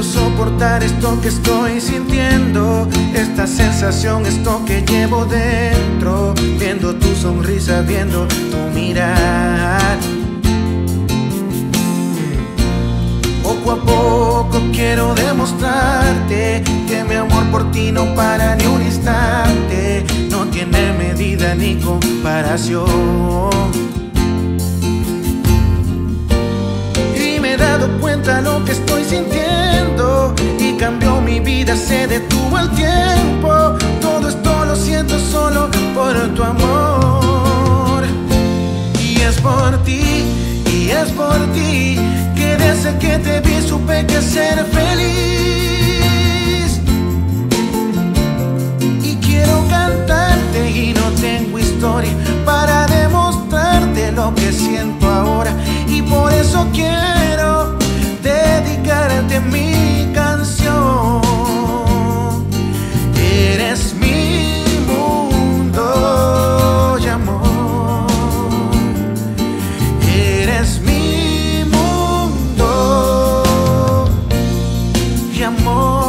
puedo soportar esto que estoy sintiendo, esta sensación, esto que llevo dentro, viendo tu sonrisa, viendo tu mirar. Poco a poco quiero demostrarte que mi amor por ti no para ni un instante, no tiene medida ni comparación. Y me he dado cuenta lo que estoy sintiendo y cambió mi vida, se detuvo el tiempo. Todo esto lo siento solo por tu amor. Y es por ti, y es por ti, que desde que te vi supe que ser feliz. Y quiero cantarte y no tengo historia para demostrarte lo que siento ahora. Y por eso quiero dedicarte mi canción. Eres mi mundo y amor. Eres mi mundo y amor.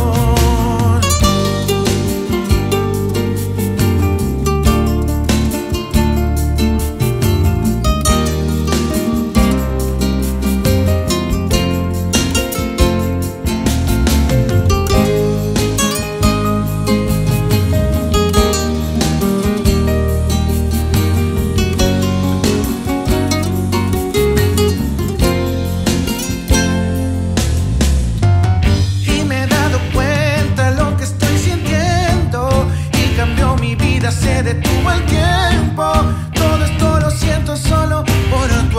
Se detuvo el tiempo, todo esto lo siento solo por tu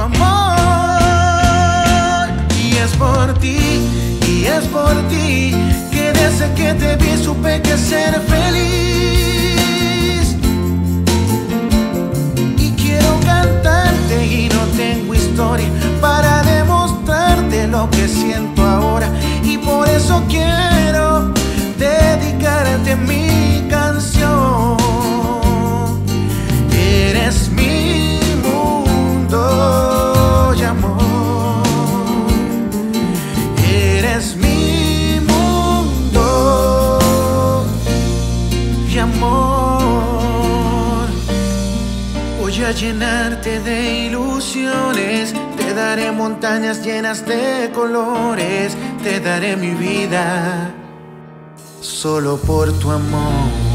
amor. Y es por ti, y es por ti, que desde que te vi supe que ser feliz. Y quiero cantarte y no tengo historia para demostrarte lo que siento ahora. Y por eso quiero dedicarte mi canción. Eres mi mundo y amor. Eres mi mundo y amor. Voy a llenarte de ilusiones, te daré montañas llenas de colores, te daré mi vida solo por tu amor.